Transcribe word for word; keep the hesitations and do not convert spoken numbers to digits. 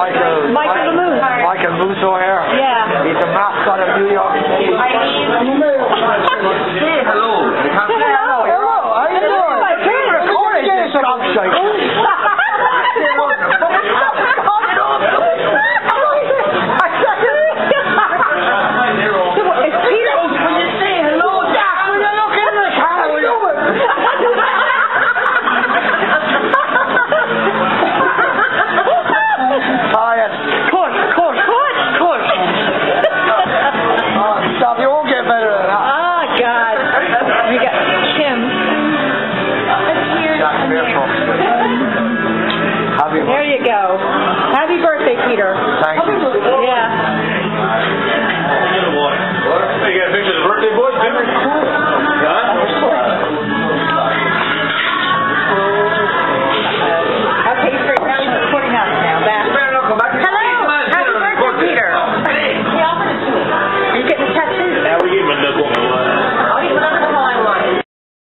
Michael. Michael the Moose. Michael Moose O'Hare. Yeah. He's the mascot of New York City. Say hello. Say hello. Hello. How you doing? My favorite recording. Stop, shite.